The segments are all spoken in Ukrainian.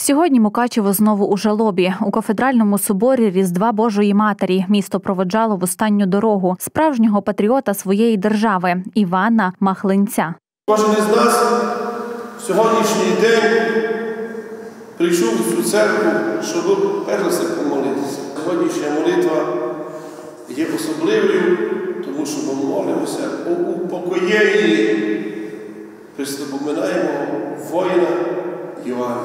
Сьогодні Мукачево знову у жалобі. У кафедральному соборі Різдва Божої Матері місто проводжало в останню дорогу справжнього патріота своєї держави – Івана Махленця. Кожен із нас в сьогоднішній день прийшов у цю церкву, щоб перш за все помолитися. Сьогоднішня молитва є особливою, тому що ми молимося у упокоєнні. Припоминаємо воїна Івана.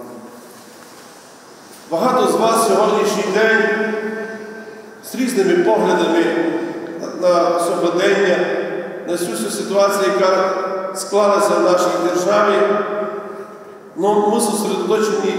Багато з вас сьогоднішній день з різними поглядами на сьогодення, на всю ситуацію, яка склалася в нашій державі, але ми зосередоточені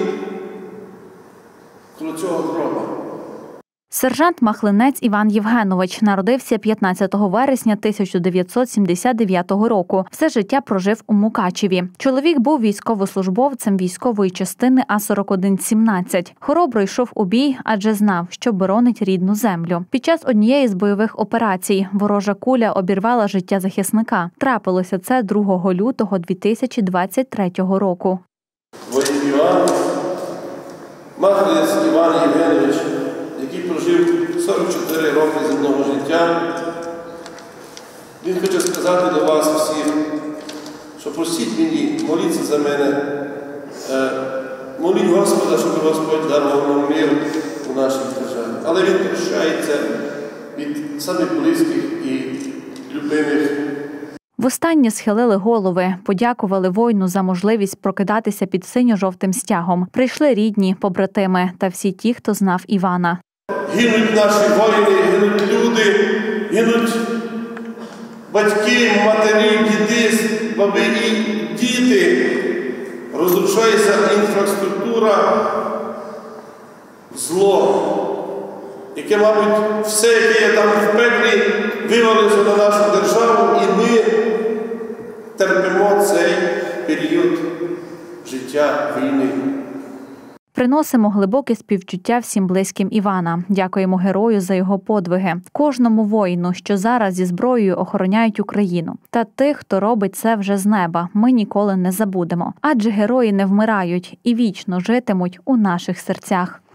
коло цього гроба. Сержант Махленець Іван Євгенович народився 15 вересня 1979 року. Все життя прожив у Мукачеві. Чоловік був військовослужбовцем військової частини А-4117. Хоробро йшов у бій, адже знав, що боронить рідну землю. Під час однієї з бойових операцій ворожа куля обірвала життя захисника. Трапилося це 2 лютого 2023 року. Воїн Іван, Махленець Іван Євгенович, який прожив 44 роки земного життя, він хоче сказати до вас всіх, що просіть мені, моліться за мене, моліть Господа, щоб Господь дарував нам мир у нашій державі. Але він прощається від самих близьких і любимих. Востаннє схилили голови, подякували воїну за можливість прокидатися під синьо-жовтим стягом. Прийшли рідні, побратими та всі ті, хто знав Івана. Гинуть наші воїни, гинуть люди, гинуть батьки, матері, діди, баби і діти. Розрушається інфраструктура, зло, яке, мабуть, все, яке є там в пеклі, вивалилося на нашу державу, і ми терпимо цей період життя війни. Приносимо глибоке співчуття всім близьким Івана. Дякуємо герою за його подвиги. Кожному воїну, що зараз зі зброєю охороняють Україну. Та тих, хто робить це вже з неба, ми ніколи не забудемо. Адже герої не вмирають і вічно житимуть у наших серцях.